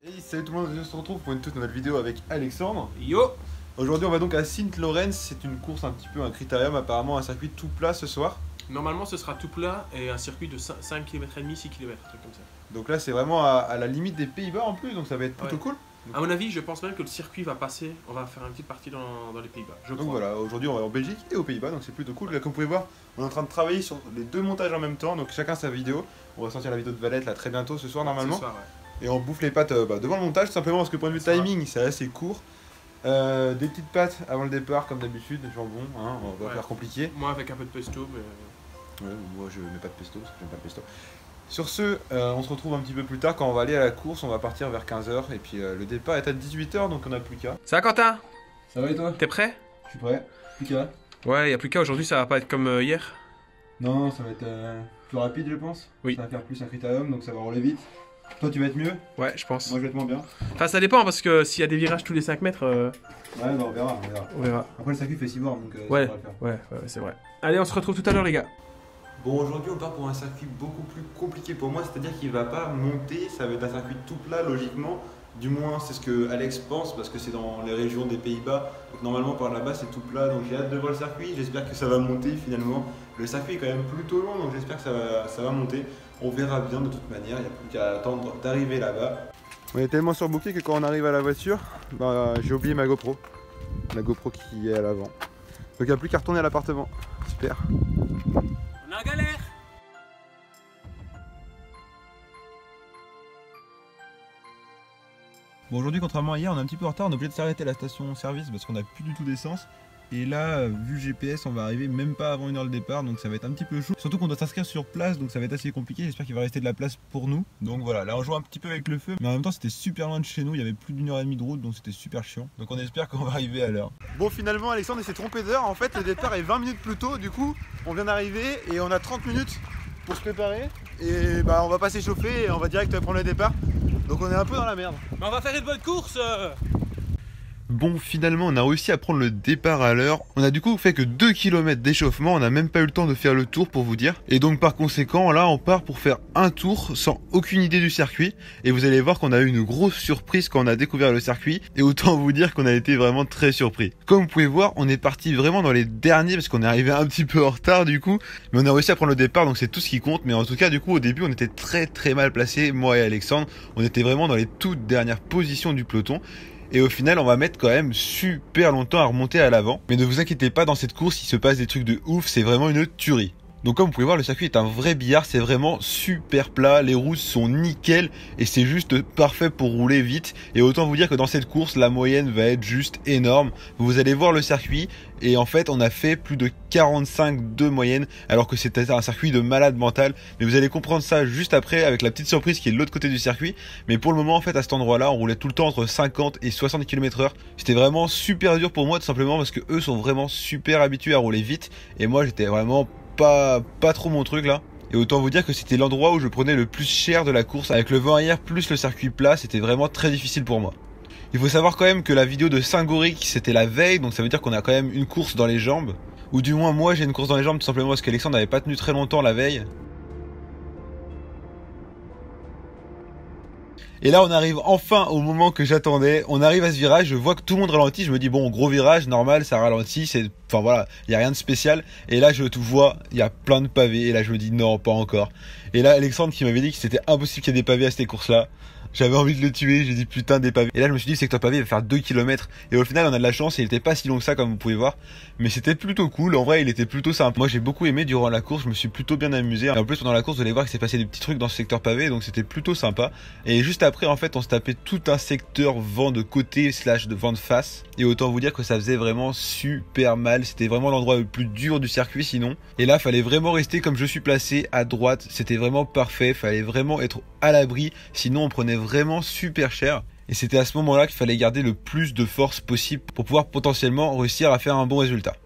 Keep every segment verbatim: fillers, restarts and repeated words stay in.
Hey, salut tout le monde, on se retrouve pour une toute nouvelle vidéo avec Alexandre. Yo. Aujourd'hui on va donc à Sint-Lorenz, c'est une course un petit peu un critérium, apparemment un circuit tout plat ce soir. Normalement ce sera tout plat et un circuit de cinq kilomètres et demi, six kilomètres, un truc comme ça. Donc là c'est vraiment à, à la limite des Pays-Bas en plus, donc ça va être plutôt Ouais. cool. À mon avis, je pense même que le circuit va passer, on va faire une petite partie dans, dans les Pays-Bas, je Donc crois. voilà, aujourd'hui on va en Belgique et aux Pays-Bas, donc c'est plutôt cool. Là comme vous pouvez voir, on est en train de travailler sur les deux montages en même temps, donc chacun sa vidéo. On va sortir la vidéo de Valette là très bientôt ce soir normalement. Ce soir, ouais. Et on bouffe les pâtes euh, bah, devant le montage tout simplement parce que point de vue Ça timing c'est assez court. Euh, des petites pâtes avant le départ comme d'habitude, jambon, hein, on va Ouais. faire compliqué. Moi avec un peu de pesto, mais... Ouais, moi je mets pas de pesto parce que j'aime pas le pesto. Sur ce, euh, on se retrouve un petit peu plus tard quand on va aller à la course, on va partir vers quinze heures et puis euh, le départ est à dix-huit heures donc on a plus qu'à. Ça va Quentin? Ça va et toi? T'es prêt? Je suis prêt, plus qu'à. Ouais, y a plus qu'à, aujourd'hui ça va pas être comme euh, hier. Non, non, ça va être euh, plus rapide je pense. Oui. Ça va faire plus un critérium donc ça va rouler vite. Toi tu vas être mieux, Ouais, je pense. moi je vais être moins bien. Enfin ça dépend parce que s'il y a des virages tous les cinq mètres, euh, Ouais, non, on verra, on verra. on verra. Après le circuit fait six bornes donc euh, Ouais, ça va le faire. ouais, ouais, c'est vrai. Allez, on se retrouve tout à l'heure les gars. Bon, aujourd'hui on part pour un circuit beaucoup plus compliqué pour moi, c'est-à-dire qu'il va pas monter, ça va être un circuit tout plat logiquement. Du moins c'est ce que Alex pense parce que c'est dans les régions des Pays-Bas, donc normalement par là-bas c'est tout plat, donc j'ai hâte de voir le circuit, j'espère que ça va monter finalement. Le circuit est quand même plutôt long donc j'espère que ça va, ça va monter, on verra bien de toute manière, il n'y a plus qu'à attendre d'arriver là-bas. On est tellement surbooké que quand on arrive à la voiture, bah, j'ai oublié ma GoPro, la GoPro qui est à l'avant. Donc il n'y a plus qu'à retourner à l'appartement, super. On est en galère. Bon, aujourd'hui, contrairement à hier, on est un petit peu en retard, on est obligé de s'arrêter à la station service parce qu'on n'a plus du tout d'essence. Et là, vu le G P S, on va arriver même pas avant une heure le départ, donc ça va être un petit peu chaud. Surtout qu'on doit s'inscrire sur place, donc ça va être assez compliqué. J'espère qu'il va rester de la place pour nous. Donc voilà, là on joue un petit peu avec le feu, mais en même temps c'était super loin de chez nous, il y avait plus d'une heure et demie de route, donc c'était super chiant. Donc on espère qu'on va arriver à l'heure. Bon, finalement, Alexandre il s'est trompé d'heure. En fait, le départ est vingt minutes plus tôt, du coup, on vient d'arriver et on a trente minutes pour se préparer. Et bah, on va pas s'échauffer et on va direct prendre le départ. Donc on est un peu dans la merde. Mais on va faire une bonne course. Bon, finalement on a réussi à prendre le départ à l'heure. On a du coup fait que deux kilomètres d'échauffement, on n'a même pas eu le temps de faire le tour pour vous dire. Et donc par conséquent là on part pour faire un tour sans aucune idée du circuit. Et vous allez voir qu'on a eu une grosse surprise quand on a découvert le circuit. Et autant vous dire qu'on a été vraiment très surpris. Comme vous pouvez voir, on est parti vraiment dans les derniers parce qu'on est arrivé un petit peu en retard du coup. Mais on a réussi à prendre le départ donc c'est tout ce qui compte. Mais en tout cas du coup au début on était très très mal placés, moi et Alexandre. On était vraiment dans les toutes dernières positions du peloton. Et au final, on va mettre quand même super longtemps à remonter à l'avant. Mais ne vous inquiétez pas, dans cette course, il se passe des trucs de ouf, c'est vraiment une tuerie. Donc comme vous pouvez voir, le circuit est un vrai billard, c'est vraiment super plat, les routes sont nickel et c'est juste parfait pour rouler vite. Et autant vous dire que dans cette course, la moyenne va être juste énorme. Vous allez voir le circuit et en fait, on a fait plus de quarante-cinq de moyenne alors que c'était un circuit de malade mental. Mais vous allez comprendre ça juste après avec la petite surprise qui est de l'autre côté du circuit. Mais pour le moment, en fait, à cet endroit-là, on roulait tout le temps entre cinquante et soixante kilomètres heure. C'était vraiment super dur pour moi tout simplement parce que eux sont vraiment super habitués à rouler vite et moi, j'étais vraiment pas pas trop mon truc là. Et autant vous dire que c'était l'endroit où je prenais le plus cher de la course. Avec le vent arrière plus le circuit plat, c'était vraiment très difficile pour moi. Il faut savoir quand même que la vidéo de Saint-Goric c'était la veille, donc ça veut dire qu'on a quand même une course dans les jambes. Ou du moins moi j'ai une course dans les jambes tout simplement parce qu'Alexandre n'avait pas tenu très longtemps la veille. Et là on arrive enfin au moment que j'attendais, on arrive à ce virage, je vois que tout le monde ralentit, je me dis bon gros virage, normal, ça ralentit, c'est, enfin voilà, il n'y a rien de spécial. Et là je vois, il y a plein de pavés, et là je me dis non, pas encore. Et là Alexandre qui m'avait dit que c'était impossible qu'il y ait des pavés à ces courses là, j'avais envie de le tuer, j'ai dit putain des pavés. Et là je me suis dit c'est que ton pavé va faire deux kilomètres. Et au final on a de la chance, et il était pas si long que ça comme vous pouvez voir. Mais c'était plutôt cool, en vrai il était plutôt sympa. Moi j'ai beaucoup aimé durant la course, je me suis plutôt bien amusé. Et en plus pendant la course vous allez voir qu'il s'est passé des petits trucs dans ce secteur pavé, donc c'était plutôt sympa. Et juste après en fait on se tapait tout un secteur vent de côté slash de vent de face. Et autant vous dire que ça faisait vraiment super mal, c'était vraiment l'endroit le plus dur du circuit sinon. Et là fallait vraiment rester comme je suis placé à droite, c'était vraiment parfait, fallait vraiment être à l'abri, sinon on prenait vraiment super cher. Et c'était à ce moment-là qu'il fallait garder le plus de force possible pour pouvoir potentiellement réussir à faire un bon résultat.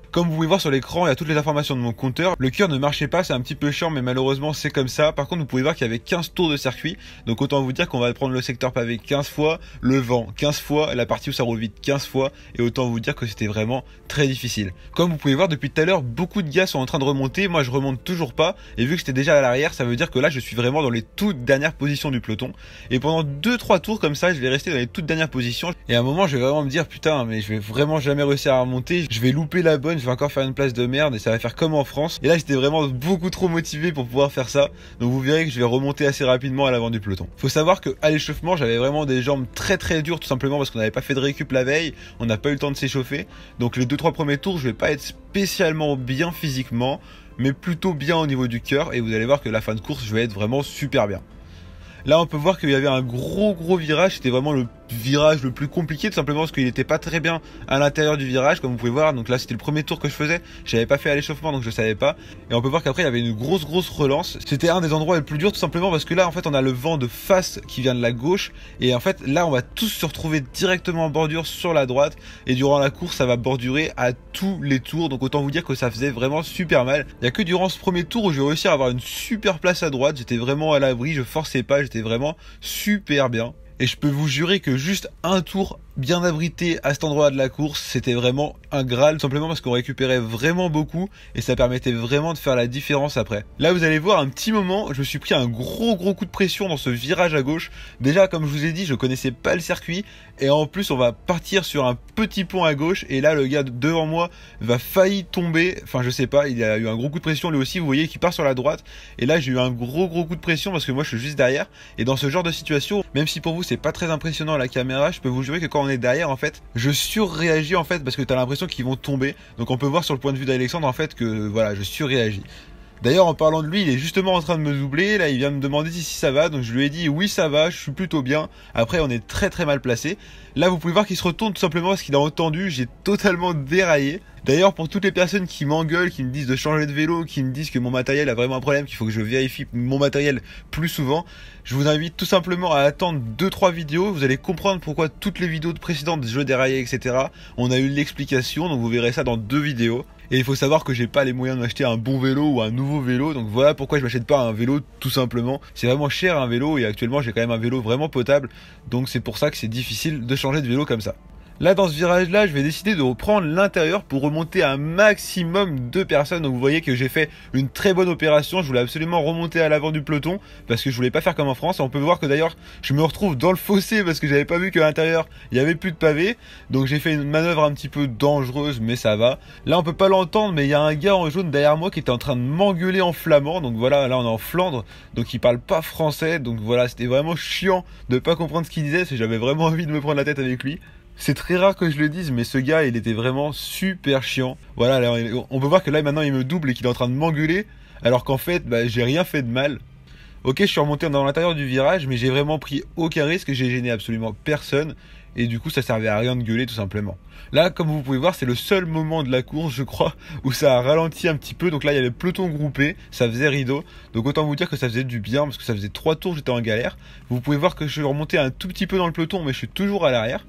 Comme vous pouvez voir sur l'écran, il y a toutes les informations de mon compteur. Le cœur ne marchait pas, c'est un petit peu chiant, mais malheureusement c'est comme ça. Par contre, vous pouvez voir qu'il y avait quinze tours de circuit. Donc autant vous dire qu'on va prendre le secteur pavé quinze fois, le vent quinze fois, la partie où ça roule vite quinze fois. Et autant vous dire que c'était vraiment très difficile. Comme vous pouvez voir depuis tout à l'heure, beaucoup de gars sont en train de remonter. Moi je remonte toujours pas. Et vu que j'étais déjà à l'arrière, ça veut dire que là je suis vraiment dans les toutes dernières positions du peloton. Et pendant deux trois tours comme ça, je vais rester dans les toutes dernières positions. Et à un moment, je vais vraiment me dire putain, mais je vais vraiment jamais réussir à remonter. Je vais louper la bonne, je vais encore faire une place de merde et ça va faire comme en France. Et là j'étais vraiment beaucoup trop motivé pour pouvoir faire ça. Donc vous verrez que je vais remonter assez rapidement à l'avant du peloton. Faut savoir que à l'échauffement j'avais vraiment des jambes très très dures, tout simplement parce qu'on n'avait pas fait de récup la veille. On n'a pas eu le temps de s'échauffer. Donc les deux trois premiers tours je vais pas être spécialement bien physiquement, mais plutôt bien au niveau du cœur. Et vous allez voir que la fin de course je vais être vraiment super bien. Là on peut voir qu'il y avait un gros gros virage, c'était vraiment le virage le plus compliqué, tout simplement parce qu'il n'était pas très bien à l'intérieur du virage comme vous pouvez voir. Donc là c'était le premier tour que je faisais, j'avais pas fait à l'échauffement donc je savais pas. Et on peut voir qu'après il y avait une grosse grosse relance. C'était un des endroits les plus durs, tout simplement parce que là en fait on a le vent de face qui vient de la gauche. Et en fait là on va tous se retrouver directement en bordure sur la droite. Et durant la course ça va bordurer à tous les tours. Donc autant vous dire que ça faisait vraiment super mal. Il y a que durant ce premier tour où j'ai réussi à avoir une super place à droite. J'étais vraiment à l'abri, je forçais pas, j'étais vraiment super bien. Et je peux vous jurer que juste un tour bien abrité à cet endroit de la course, c'était vraiment un graal, tout simplement parce qu'on récupérait vraiment beaucoup et ça permettait vraiment de faire la différence après. Là vous allez voir un petit moment, je me suis pris un gros gros coup de pression dans ce virage à gauche. Déjà comme je vous ai dit, je connaissais pas le circuit et en plus on va partir sur un petit pont à gauche et là le gars devant moi va failli tomber, enfin je sais pas, il a eu un gros coup de pression lui aussi, vous voyez qu'il part sur la droite et là j'ai eu un gros gros coup de pression parce que moi je suis juste derrière. Et dans ce genre de situation, même si pour vous c'est pas très impressionnant à la caméra, je peux vous jurer que quand on est derrière en fait, je surréagis en fait parce que t'as l'impression qu'ils vont tomber. Donc on peut voir sur le point de vue d'Alexandre en fait que voilà, je surréagis. D'ailleurs en parlant de lui, il est justement en train de me doubler, là il vient me demander si ça va, donc je lui ai dit oui ça va, je suis plutôt bien. Après on est très très mal placé. Là vous pouvez voir qu'il se retourne tout simplement parce qu'il a entendu, j'ai totalement déraillé. D'ailleurs pour toutes les personnes qui m'engueulent, qui me disent de changer de vélo, qui me disent que mon matériel a vraiment un problème, qu'il faut que je vérifie mon matériel plus souvent, je vous invite tout simplement à attendre deux trois vidéos, vous allez comprendre pourquoi toutes les vidéos précédentes, je déraillais, et cetera. On a eu l'explication, donc vous verrez ça dans deux vidéos. Et il faut savoir que j'ai pas les moyens de m'acheter un bon vélo ou un nouveau vélo, donc voilà pourquoi je m'achète pas un vélo tout simplement. C'est vraiment cher un vélo et actuellement j'ai quand même un vélo vraiment potable, donc c'est pour ça que c'est difficile de changer de vélo comme ça. Là dans ce virage là je vais décider de reprendre l'intérieur pour remonter un maximum de personnes. Donc vous voyez que j'ai fait une très bonne opération. Je voulais absolument remonter à l'avant du peloton parce que je voulais pas faire comme en France. Et on peut voir que d'ailleurs je me retrouve dans le fossé parce que j'avais pas vu qu'à l'intérieur il y avait plus de pavés. Donc j'ai fait une manœuvre un petit peu dangereuse mais ça va. Là on peut pas l'entendre mais il y a un gars en jaune derrière moi qui était en train de m'engueuler en flamand. Donc voilà, là on est en Flandre donc il parle pas français. Donc voilà, c'était vraiment chiant de pas comprendre ce qu'il disait. Si j'avais vraiment envie de me prendre la tête avec lui. C'est très rare que je le dise, mais ce gars, il était vraiment super chiant. Voilà, alors, on peut voir que là, maintenant, il me double et qu'il est en train de m'engueuler, alors qu'en fait, bah, j'ai rien fait de mal. Ok, je suis remonté dans l'intérieur du virage, mais j'ai vraiment pris aucun risque, j'ai gêné absolument personne, et du coup, ça servait à rien de gueuler, tout simplement. Là, comme vous pouvez voir, c'est le seul moment de la course, je crois, où ça a ralenti un petit peu. Donc là, il y avait le peloton groupé, ça faisait rideau. Donc autant vous dire que ça faisait du bien, parce que ça faisait trois tours, j'étais en galère. Vous pouvez voir que je suis remonté un tout petit peu dans le peloton, mais je suis toujours à l'arrière.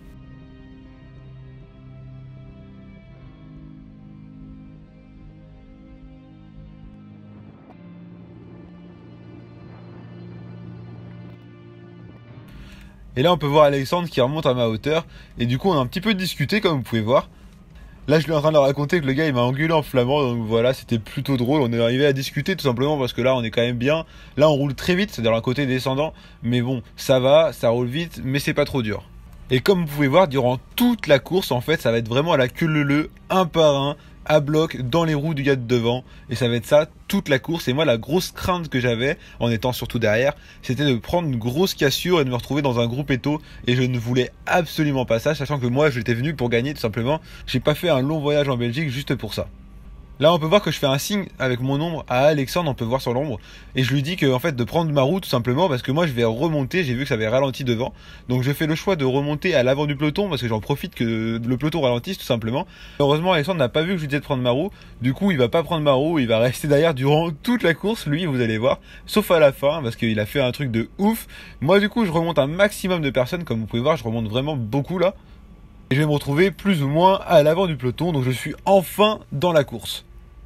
Et là on peut voir Alexandre qui remonte à ma hauteur. Et du coup on a un petit peu discuté comme vous pouvez voir. Là je suis en train de leur raconter que le gars il m'a engueulé en flamand. Donc voilà, c'était plutôt drôle. On est arrivé à discuter tout simplement parce que là on est quand même bien. Là on roule très vite, c'est-à-dire un côté descendant. Mais bon, ça va, ça roule vite, mais c'est pas trop dur. Et comme vous pouvez voir, durant toute la course en fait, ça va être vraiment à la queue leu-leu, un par un, à bloc, dans les roues du gars de devant. Et ça va être ça toute la course. Et moi la grosse crainte que j'avais, en étant surtout derrière, c'était de prendre une grosse cassure et de me retrouver dans un groupe étau. Et je ne voulais absolument pas ça, sachant que moi j'étais venu pour gagner tout simplement. J'ai pas fait un long voyage en Belgique juste pour ça. Là on peut voir que je fais un signe avec mon ombre à Alexandre, on peut voir sur l'ombre, et je lui dis que en fait de prendre ma roue tout simplement parce que moi je vais remonter, j'ai vu que ça avait ralenti devant, donc je fais le choix de remonter à l'avant du peloton parce que j'en profite que le peloton ralentisse tout simplement. Heureusement Alexandre n'a pas vu que je lui disais de prendre ma roue, du coup il va pas prendre ma roue, il va rester derrière durant toute la course lui, vous allez voir, sauf à la fin parce qu'il a fait un truc de ouf. Moi du coup je remonte un maximum de personnes, comme vous pouvez voir je remonte vraiment beaucoup là. Et je vais me retrouver plus ou moins à l'avant du peloton, donc je suis enfin dans la course.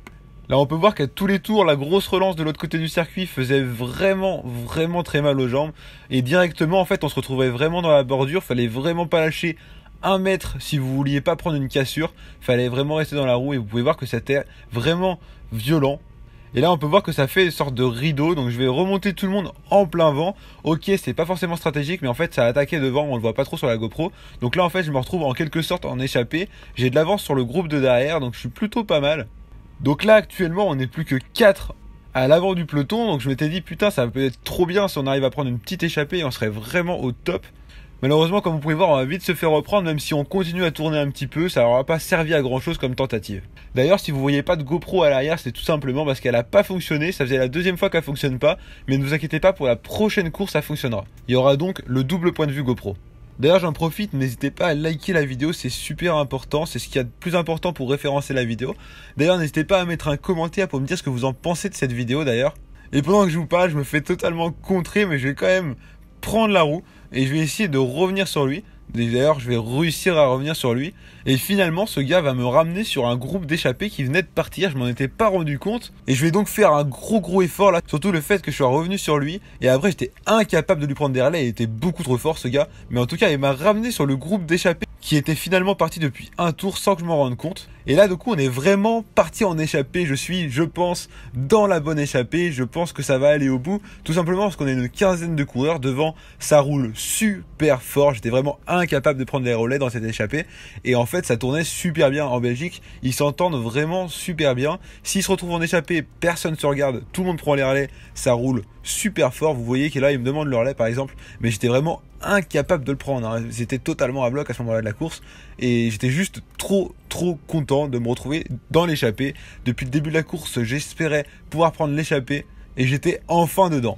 Là on peut voir qu'à tous les tours, la grosse relance de l'autre côté du circuit faisait vraiment, vraiment très mal aux jambes. Et directement en fait on se retrouvait vraiment dans la bordure, fallait vraiment pas lâcher un mètre si vous vouliez pas prendre une cassure. Fallait vraiment rester dans la roue et vous pouvez voir que c'était vraiment violent. Et là on peut voir que ça fait une sorte de rideau, donc je vais remonter tout le monde en plein vent. Ok, c'est pas forcément stratégique, mais en fait ça a attaqué devant, on le voit pas trop sur la GoPro. Donc là en fait je me retrouve en quelque sorte en échappée. J'ai de l'avance sur le groupe de derrière, donc je suis plutôt pas mal. Donc là actuellement on n'est plus que quatre à l'avant du peloton, donc je m'étais dit putain ça peut être trop bien si on arrive à prendre une petite échappée et on serait vraiment au top. Malheureusement comme vous pouvez voir on va vite se faire reprendre, même si on continue à tourner un petit peu, ça n'aura pas servi à grand chose comme tentative. D'ailleurs si vous voyez pas de GoPro à l'arrière c'est tout simplement parce qu'elle a pas fonctionné, ça faisait la deuxième fois qu'elle fonctionne pas, mais ne vous inquiétez pas, pour la prochaine course ça fonctionnera. Il y aura donc le double point de vue GoPro. D'ailleurs j'en profite, n'hésitez pas à liker la vidéo, c'est super important, c'est ce qu'il y a de plus important pour référencer la vidéo. D'ailleurs n'hésitez pas à mettre un commentaire pour me dire ce que vous en pensez de cette vidéo d'ailleurs. Et pendant que je vous parle, je me fais totalement contrer, mais je vais quand même prendre la roue et je vais essayer de revenir sur lui. D'ailleurs je vais réussir à revenir sur lui. Et finalement ce gars va me ramener sur un groupe d'échappés qui venait de partir, je m'en étais pas rendu compte. Et je vais donc faire un gros gros effort là. Surtout le fait que je sois revenu sur lui. Et après j'étais incapable de lui prendre des relais, il était beaucoup trop fort ce gars. Mais en tout cas il m'a ramené sur le groupe d'échappés qui était finalement parti depuis un tour sans que je m'en rende compte. Et là du coup on est vraiment parti en échappée. Je suis, je pense, dans la bonne échappée. Je pense que ça va aller au bout. Tout simplement parce qu'on est une quinzaine de coureurs devant. Ça roule super fort. J'étais vraiment incapable de prendre les relais dans cette échappée. Et en fait ça tournait super bien en Belgique. Ils s'entendent vraiment super bien. S'ils se retrouvent en échappée, personne se regarde. Tout le monde prend les relais. Ça roule super fort. Vous voyez que là ils me demandent le relais par exemple. Mais j'étais vraiment incapable de le prendre, hein. C'était totalement à bloc à ce moment-là de la course et j'étais juste trop trop content de me retrouver dans l'échappée. Depuis le début de la course j'espérais pouvoir prendre l'échappée et j'étais enfin dedans.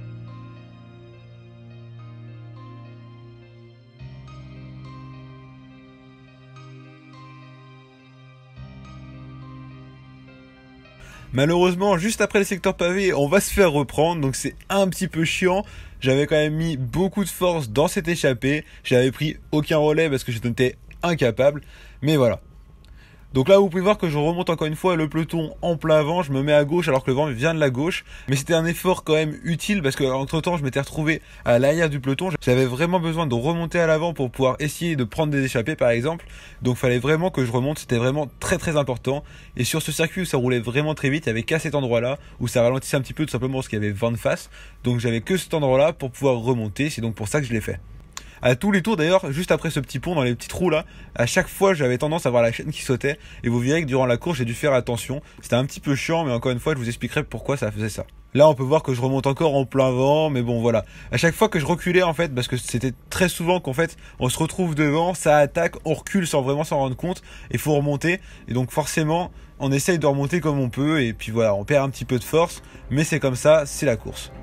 Malheureusement, juste après le secteur pavé, on va se faire reprendre, donc c'est un petit peu chiant. J'avais quand même mis beaucoup de force dans cette échappée. J'avais pris aucun relais parce que j'étais incapable. Mais voilà. Donc là, vous pouvez voir que je remonte encore une fois le peloton en plein vent. Je me mets à gauche alors que le vent vient de la gauche. Mais c'était un effort quand même utile parce que entre temps, je m'étais retrouvé à l'arrière du peloton. J'avais vraiment besoin de remonter à l'avant pour pouvoir essayer de prendre des échappées par exemple. Donc il fallait vraiment que je remonte. C'était vraiment très très important. Et sur ce circuit où ça roulait vraiment très vite, il n'y avait qu'à cet endroit-là où ça ralentissait un petit peu tout simplement parce qu'il y avait vent de face. Donc j'avais que cet endroit-là pour pouvoir remonter. C'est donc pour ça que je l'ai fait. À tous les tours d'ailleurs, juste après ce petit pont dans les petits trous là, à chaque fois j'avais tendance à voir la chaîne qui sautait et vous verrez que durant la course j'ai dû faire attention. C'était un petit peu chiant mais encore une fois je vous expliquerai pourquoi ça faisait ça. Là on peut voir que je remonte encore en plein vent mais bon voilà. À chaque fois que je reculais en fait, parce que c'était très souvent qu'en fait on se retrouve devant, ça attaque, on recule sans vraiment s'en rendre compte et faut remonter. Et donc forcément on essaye de remonter comme on peut et puis voilà, on perd un petit peu de force mais c'est comme ça, c'est la course.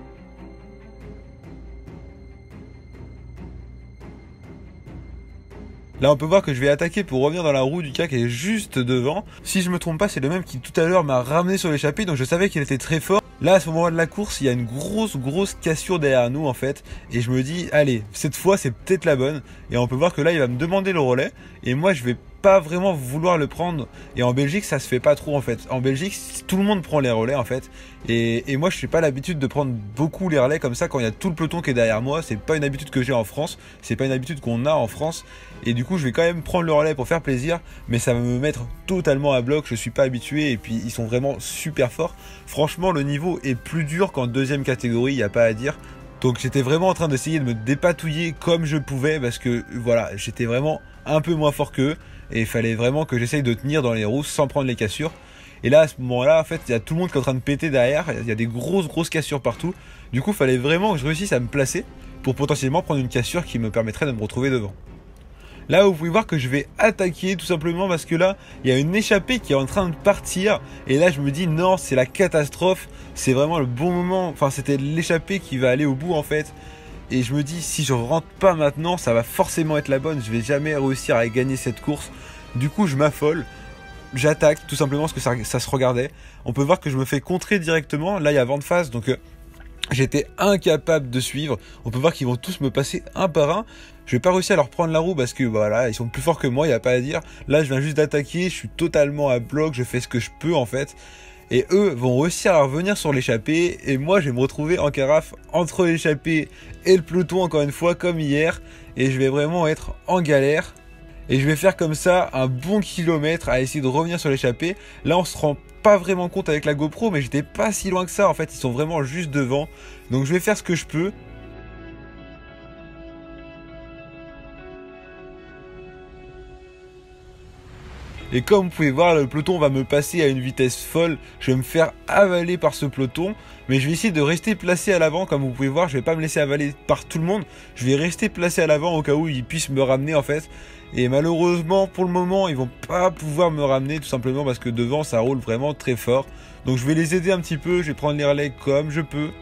Là on peut voir que je vais attaquer pour revenir dans la roue du gars qui est juste devant. Si je me trompe pas c'est le même qui tout à l'heure m'a ramené sur l'échappée, donc je savais qu'il était très fort. Là à ce moment de la course il y a une grosse grosse cassure derrière nous en fait. Et je me dis allez cette fois c'est peut-être la bonne. Et on peut voir que là il va me demander le relais. Et moi je vais pas vraiment vouloir le prendre. Et en Belgique ça se fait pas trop en fait. En Belgique tout le monde prend les relais en fait. Et, et moi je n'ai pas l'habitude de prendre beaucoup les relais comme ça quand il y a tout le peloton qui est derrière moi. C'est pas une habitude que j'ai en France. C'est pas une habitude qu'on a en France. Et du coup je vais quand même prendre le relais pour faire plaisir. Mais ça va me mettre totalement à bloc. Je suis pas habitué. Et puis ils sont vraiment super forts. Franchement le niveau est plus dur qu'en deuxième catégorie. Il n'y a pas à dire. Donc j'étais vraiment en train d'essayer de me dépatouiller comme je pouvais. Parce que voilà j'étais vraiment un peu moins fort qu'eux. Et il fallait vraiment que j'essaye de tenir dans les roues sans prendre les cassures. Et là à ce moment là en fait il y a tout le monde qui est en train de péter derrière. Il y a des grosses grosses cassures partout. Du coup il fallait vraiment que je réussisse à me placer pour potentiellement prendre une cassure qui me permettrait de me retrouver devant. Là vous pouvez voir que je vais attaquer tout simplement parce que là il y a une échappée qui est en train de partir. Et là je me dis non c'est la catastrophe. C'est vraiment le bon moment. Enfin c'était l'échappée qui va aller au bout en fait. Et je me dis si je rentre pas maintenant ça va forcément être la bonne. Je vais jamais réussir à gagner cette course. Du coup je m'affole. J'attaque tout simplement parce que ça, ça se regardait. On peut voir que je me fais contrer directement. Là il y a vent de face donc euh, j'étais incapable de suivre. On peut voir qu'ils vont tous me passer un par un. Je vais pas réussir à leur prendre la roue parce que voilà, ils sont plus forts que moi, il y a pas à dire. Là, je viens juste d'attaquer, je suis totalement à bloc, je fais ce que je peux en fait. Et eux vont réussir à revenir sur l'échappée. Et moi, je vais me retrouver en carafe entre l'échappée et le peloton encore une fois comme hier. Et je vais vraiment être en galère. Et je vais faire comme ça un bon kilomètre à essayer de revenir sur l'échappée. Là, on se rend pas vraiment compte avec la GoPro, mais j'étais pas si loin que ça. En fait, ils sont vraiment juste devant. Donc je vais faire ce que je peux. Et comme vous pouvez voir, le peloton va me passer à une vitesse folle. Je vais me faire avaler par ce peloton. Mais je vais essayer de rester placé à l'avant. Comme vous pouvez voir, je vais pas me laisser avaler par tout le monde. Je vais rester placé à l'avant au cas où ils puissent me ramener en fait. Et malheureusement, pour le moment, ils vont pas pouvoir me ramener. Tout simplement parce que devant, ça roule vraiment très fort. Donc je vais les aider un petit peu. Je vais prendre les relais comme je peux.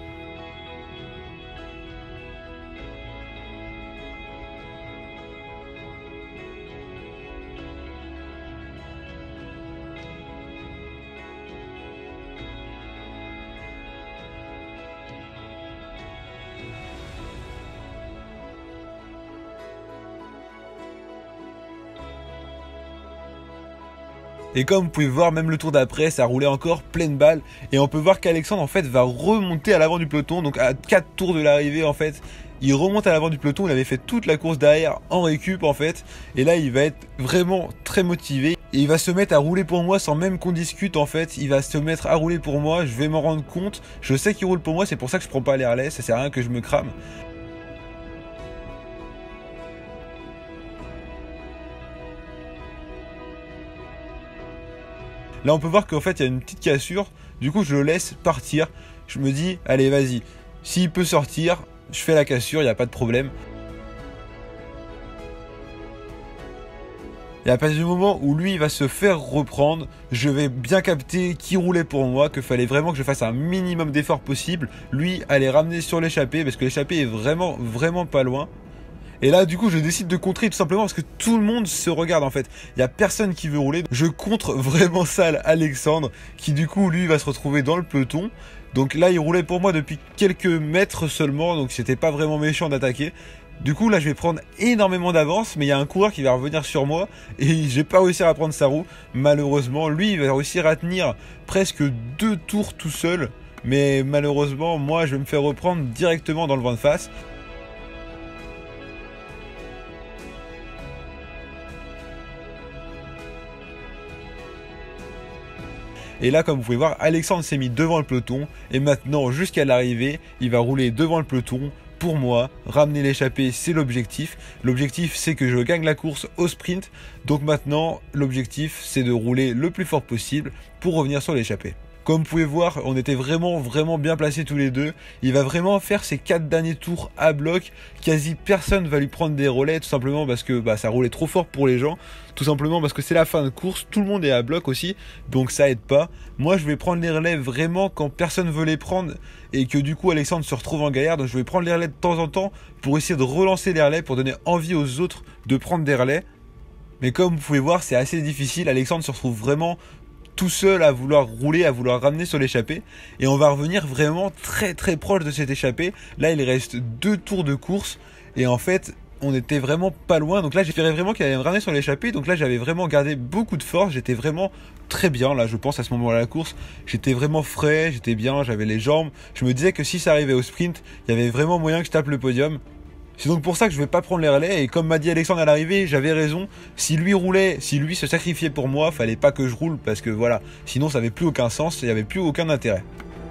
Et comme vous pouvez voir, même le tour d'après, ça roulait encore pleine balle. Et on peut voir qu'Alexandre en fait va remonter à l'avant du peloton. Donc à quatre tours de l'arrivée en fait, il remonte à l'avant du peloton. Il avait fait toute la course derrière en récup en fait. Et là il va être vraiment très motivé. Et il va se mettre à rouler pour moi sans même qu'on discute en fait. Il va se mettre à rouler pour moi, je vais m'en rendre compte. Je sais qu'il roule pour moi, c'est pour ça que je prends pas les relais. Ça sert à rien que je me crame. Là on peut voir qu'en fait il y a une petite cassure. Du coup je le laisse partir. Je me dis allez vas-y. S'il peut sortir, je fais la cassure, il n'y a pas de problème. Et à partir du moment où lui il va se faire reprendre, je vais bien capter qui roulait pour moi, qu'il fallait vraiment que je fasse un minimum d'efforts possible. Lui allait ramener sur l'échappée parce que l'échappée est vraiment vraiment pas loin. Et là du coup je décide de contrer tout simplement parce que tout le monde se regarde en fait. Il n'y a personne qui veut rouler. Je contre vraiment sale Alexandre qui du coup lui va se retrouver dans le peloton. Donc là il roulait pour moi depuis quelques mètres seulement, donc c'était pas vraiment méchant d'attaquer. Du coup là je vais prendre énormément d'avance, mais il y a un coureur qui va revenir sur moi et j'ai pas réussi à prendre sa roue. Malheureusement lui il va réussir à tenir presque deux tours tout seul. Mais malheureusement moi je vais me faire reprendre directement dans le vent de face. Et là, comme vous pouvez voir, Alexandre s'est mis devant le peloton. Et maintenant, jusqu'à l'arrivée, il va rouler devant le peloton. Pour moi, ramener l'échappée, c'est l'objectif. L'objectif, c'est que je gagne la course au sprint. Donc maintenant, l'objectif, c'est de rouler le plus fort possible pour revenir sur l'échappée. Comme vous pouvez voir, on était vraiment vraiment bien placés tous les deux. Il va vraiment faire ses quatre derniers tours à bloc. Quasi personne va lui prendre des relais, tout simplement parce que bah, ça roulait trop fort pour les gens. Tout simplement parce que c'est la fin de course, tout le monde est à bloc aussi, donc ça aide pas. Moi je vais prendre les relais vraiment quand personne veut les prendre et que du coup Alexandre se retrouve en galère. Donc je vais prendre les relais de temps en temps pour essayer de relancer les relais, pour donner envie aux autres de prendre des relais. Mais comme vous pouvez voir, c'est assez difficile. Alexandre se retrouve vraiment tout seul à vouloir rouler, à vouloir ramener sur l'échappée. Et on va revenir vraiment très très proche de cette échappée. Là il reste deux tours de course et en fait on était vraiment pas loin. Donc là j'espérais vraiment qu'il allait me ramener sur l'échappée. Donc là j'avais vraiment gardé beaucoup de force. J'étais vraiment très bien là, je pense, à ce moment-là de la course. J'étais vraiment frais, j'étais bien, j'avais les jambes. Je me disais que si ça arrivait au sprint, il y avait vraiment moyen que je tape le podium. C'est donc pour ça que je vais pas prendre les relais. Et comme m'a dit Alexandre à l'arrivée, j'avais raison. Si lui roulait, si lui se sacrifiait pour moi, fallait pas que je roule parce que voilà, sinon ça avait plus aucun sens, il y avait plus aucun intérêt.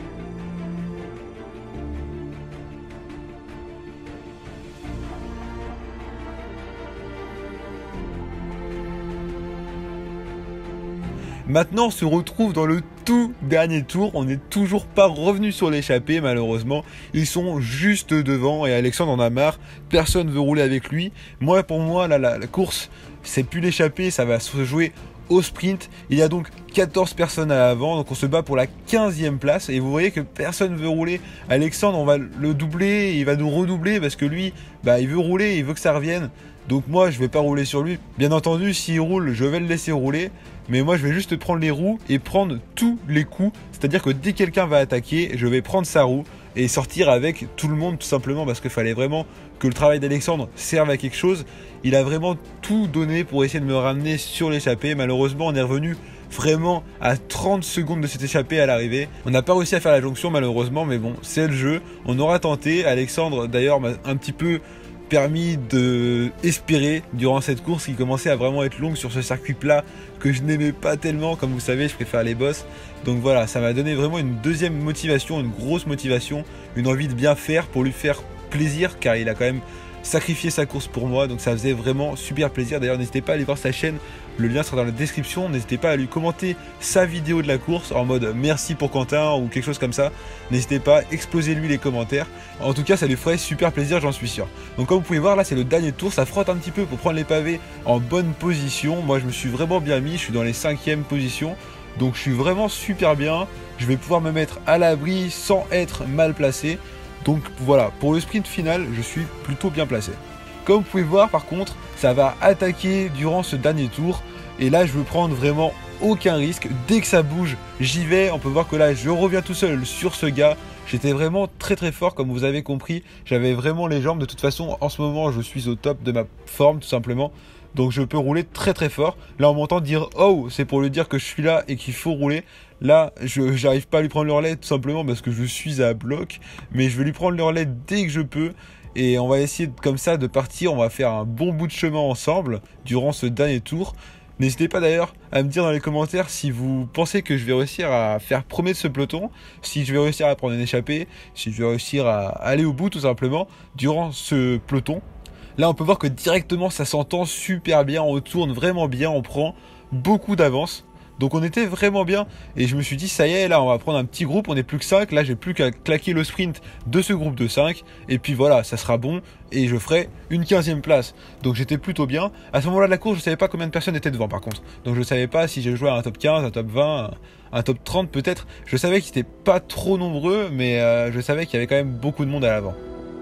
Maintenant, on se retrouve dans le tout dernier tour. On n'est toujours pas revenu sur l'échappée, malheureusement. Ils sont juste devant et Alexandre en a marre. Personne veut rouler avec lui. Moi, pour moi, là, la, la course, c'est plus l'échappée. Ça va se jouer au sprint. Il y a donc quatorze personnes à l'avant. Donc, on se bat pour la quinzième place. Et vous voyez que personne veut rouler. Alexandre, on va le doubler. Il va nous redoubler parce que lui, bah, il veut rouler. Il veut que ça revienne. Donc moi je vais pas rouler sur lui. Bien entendu s'il roule je vais le laisser rouler. Mais moi je vais juste prendre les roues et prendre tous les coups. C'est à dire que dès que quelqu'un va attaquer je vais prendre sa roue. et sortir avec tout le monde tout simplement parce qu'il fallait vraiment que le travail d'Alexandre serve à quelque chose. Il a vraiment tout donné pour essayer de me ramener sur l'échappée. Malheureusement, on est revenu vraiment à trente secondes de cette échappée à l'arrivée. On n'a pas réussi à faire la jonction malheureusement, mais bon, c'est le jeu. On aura tenté. Alexandre d'ailleurs m'a un petit peu permis de espérer durant cette course qui commençait à vraiment être longue sur ce circuit plat que je n'aimais pas tellement. Comme vous savez, je préfère les bosses. Donc voilà, ça m'a donné vraiment une deuxième motivation, une grosse motivation, une envie de bien faire pour lui faire plaisir, car il a quand même sacrifié sa course pour moi, donc ça faisait vraiment super plaisir. D'ailleurs, n'hésitez pas à aller voir sa chaîne, le lien sera dans la description. N'hésitez pas à lui commenter sa vidéo de la course en mode merci pour Quentin ou quelque chose comme ça. N'hésitez pas, explosez-lui les commentaires. En tout cas, ça lui ferait super plaisir, j'en suis sûr. Donc comme vous pouvez voir, là c'est le dernier tour, ça frotte un petit peu pour prendre les pavés en bonne position. Moi je me suis vraiment bien mis, je suis dans les cinquièmes positions, donc je suis vraiment super bien. Je vais pouvoir me mettre à l'abri sans être mal placé. Donc voilà, pour le sprint final, je suis plutôt bien placé. Comme vous pouvez voir, par contre, ça va attaquer durant ce dernier tour. Et là, je veux prendre vraiment aucun risque. Dès que ça bouge, j'y vais. On peut voir que là, je reviens tout seul sur ce gars. J'étais vraiment très très fort, comme vous avez compris. J'avais vraiment les jambes. De toute façon, en ce moment, je suis au top de ma forme, tout simplement. Donc je peux rouler très très fort. Là on m'entend dire oh, c'est pour lui dire que je suis là et qu'il faut rouler. Là je n'arrive pas à lui prendre le relais tout simplement parce que je suis à bloc. Mais je vais lui prendre le relais dès que je peux. Et on va essayer comme ça de partir. On va faire un bon bout de chemin ensemble durant ce dernier tour. N'hésitez pas d'ailleurs à me dire dans les commentaires si vous pensez que je vais réussir à faire premier de ce peloton, si je vais réussir à prendre une échappée, si je vais réussir à aller au bout tout simplement durant ce peloton. Là on peut voir que directement ça s'entend super bien, on tourne vraiment bien, on prend beaucoup d'avance. Donc on était vraiment bien et je me suis dit ça y est, là on va prendre un petit groupe, on n'est plus que cinq, là j'ai plus qu'à claquer le sprint de ce groupe de cinq et puis voilà, ça sera bon et je ferai une quinzième place. Donc j'étais plutôt bien. À ce moment-là de la course, je savais pas combien de personnes étaient devant par contre. Donc je savais pas si j'ai joué à un top quinze, un top vingt, un top trente peut-être. Je savais qu'ils étaient pas trop nombreux, mais euh, je savais qu'il y avait quand même beaucoup de monde à l'avant.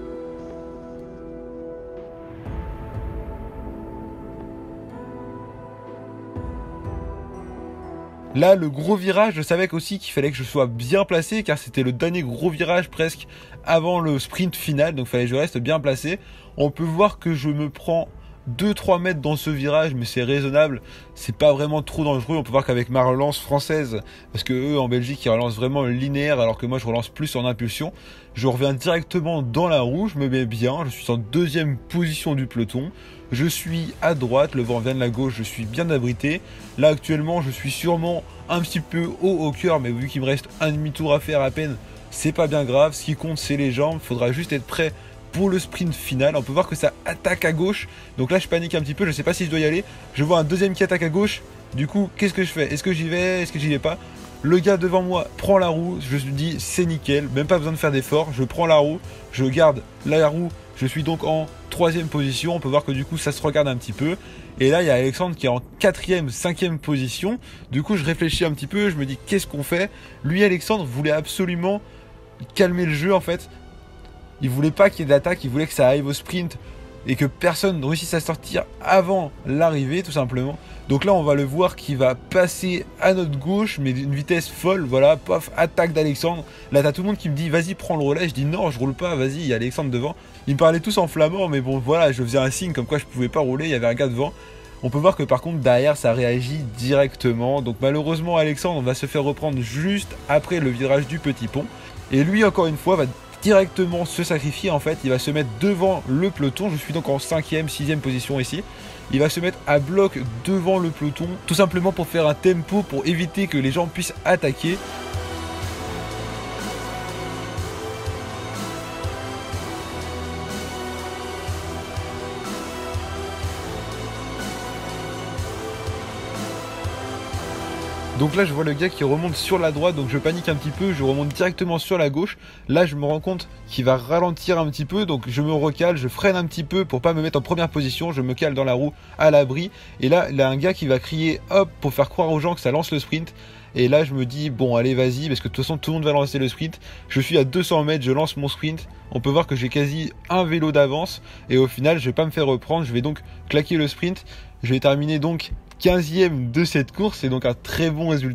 Là, le gros virage, je savais aussi qu'il fallait que je sois bien placé car c'était le dernier gros virage presque avant le sprint final. Donc il fallait que je reste bien placé. On peut voir que je me prends deux trois mètres dans ce virage, mais c'est raisonnable. C'est pas vraiment trop dangereux. On peut voir qu'avec ma relance française, parce que eux en Belgique ils relancent vraiment linéaire alors que moi je relance plus en impulsion, je reviens directement dans la roue, je me mets bien. Je suis en deuxième position du peloton. Je suis à droite, le vent vient de la gauche, je suis bien abrité. Là actuellement je suis sûrement un petit peu haut au cœur, mais vu qu'il me reste un demi-tour à faire à peine, c'est pas bien grave. Ce qui compte c'est les jambes, il faudra juste être prêt pour le sprint final. On peut voir que ça attaque à gauche, donc là je panique un petit peu, je sais pas si je dois y aller. Je vois un deuxième qui attaque à gauche, du coup qu'est-ce que je fais? Est-ce que j'y vais? Est-ce que j'y vais pas? Le gars devant moi prend la roue, je me dis c'est nickel, même pas besoin de faire d'effort, je prends la roue, je garde la roue. Je suis donc en troisième position, on peut voir que du coup ça se regarde un petit peu. Et là il y a Alexandre qui est en quatrième, cinquième position. Du coup je réfléchis un petit peu, je me dis qu'est-ce qu'on fait? Lui Alexandre voulait absolument calmer le jeu en fait. Il voulait pas qu'il y ait d'attaque, il voulait que ça arrive au sprint et que personne ne réussisse à sortir avant l'arrivée tout simplement. Donc là on va le voir qui va passer à notre gauche mais d'une vitesse folle, voilà, pof, attaque d'Alexandre. Là t'as tout le monde qui me dit vas-y prends le relais, je dis non je roule pas, vas-y il y a Alexandre devant. Ils me parlaient tous en flamand mais bon voilà, je faisais un signe comme quoi je pouvais pas rouler, il y avait un gars devant. On peut voir que par contre derrière ça réagit directement, donc malheureusement Alexandre va se faire reprendre juste après le virage du petit pont. Et lui encore une fois va directement se sacrifier en fait, il va se mettre devant le peloton. Je suis donc en cinquième, sixième position ici. Il va se mettre à bloc devant le peloton, tout simplement pour faire un tempo, pour éviter que les gens puissent attaquer. Donc là je vois le gars qui remonte sur la droite, donc je panique un petit peu, je remonte directement sur la gauche. Là je me rends compte qu'il va ralentir un petit peu, donc je me recale, je freine un petit peu pour pas me mettre en première position, je me cale dans la roue à l'abri. Et là il y a un gars qui va crier hop pour faire croire aux gens que ça lance le sprint. Et là je me dis bon allez vas-y, parce que de toute façon tout le monde va lancer le sprint. Je suis à deux cents mètres, je lance mon sprint. On peut voir que j'ai quasi un vélo d'avance et au final je vais pas me faire reprendre, je vais donc claquer le sprint. Je vais terminer donc quinzième de cette course, c'est donc un très bon résultat.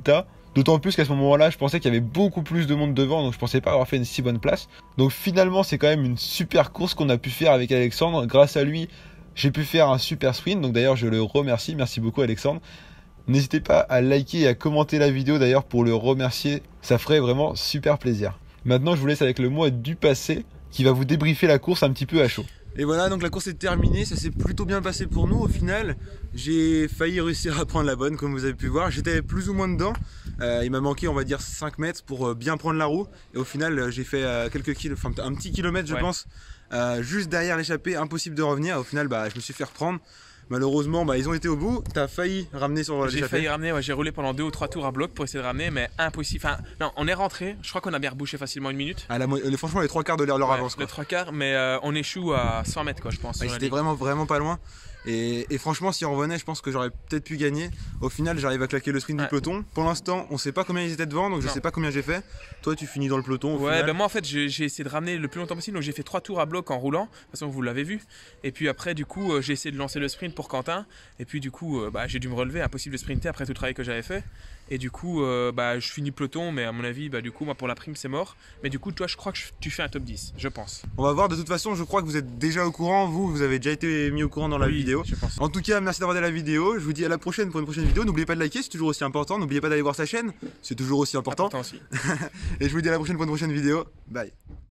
D'autant plus qu'à ce moment-là, je pensais qu'il y avait beaucoup plus de monde devant, donc je pensais pas avoir fait une si bonne place. Donc finalement, c'est quand même une super course qu'on a pu faire avec Alexandre. Grâce à lui, j'ai pu faire un super sprint, donc d'ailleurs je le remercie, merci beaucoup Alexandre. N'hésitez pas à liker et à commenter la vidéo d'ailleurs pour le remercier, ça ferait vraiment super plaisir. Maintenant, je vous laisse avec le mot du passé qui va vous débriefer la course un petit peu à chaud. Et voilà, donc la course est terminée, ça s'est plutôt bien passé pour nous au final. J'ai failli réussir à prendre la bonne comme vous avez pu voir, j'étais plus ou moins dedans. Euh, il m'a manqué on va dire cinq mètres pour euh, bien prendre la roue. Et au final euh, j'ai fait euh, quelques kilomètres, enfin un petit kilomètre je ouais. pense, euh, juste derrière l'échappée, impossible de revenir. Au final bah, je me suis fait reprendre. Malheureusement, bah, ils ont été au bout. T'as failli ramener sur l'échappée. J'ai failli ramener, ouais, j'ai roulé pendant deux ou trois tours à bloc pour essayer de ramener, mais impossible. Enfin, non, on est rentré. Je crois qu'on a bien rebouché facilement une minute. Ah, la, franchement, les trois quarts de leur ouais, avance. Quoi. Les trois quarts, mais euh, on échoue à cent mètres, quoi, je pense. Ouais, C'était vraiment, vraiment pas loin. Et, et franchement, si on revenait, je pense que j'aurais peut-être pu gagner. Au final, j'arrive à claquer le sprint ouais. du peloton. Pour l'instant, on sait pas combien ils étaient devant, donc non. je sais pas combien j'ai fait. Toi, tu finis dans le peloton. Au ouais, final. ben moi en fait, j'ai essayé de ramener le plus longtemps possible. Donc j'ai fait trois tours à bloc en roulant. De toute façon, vous l'avez vu. Et puis après, du coup, euh, j'ai essayé de lancer le sprint pour Quentin. Et puis du coup, euh, bah, j'ai dû me relever. Impossible de sprinter après tout le travail que j'avais fait. Et du coup, euh, bah, je finis peloton, mais à mon avis, bah, du coup, moi pour la prime, c'est mort. Mais du coup, toi, je crois que tu fais un top dix, je pense. On va voir. De toute façon, je crois que vous êtes déjà au courant. Vous, vous avez déjà été mis au courant dans la oui, vidéo. Je pense. En tout cas, merci d'avoir regardé la vidéo. Je vous dis à la prochaine pour une prochaine vidéo. N'oubliez pas de liker, c'est toujours aussi important. N'oubliez pas d'aller voir sa chaîne, c'est toujours aussi important. Important aussi. Et je vous dis à la prochaine pour une prochaine vidéo. Bye.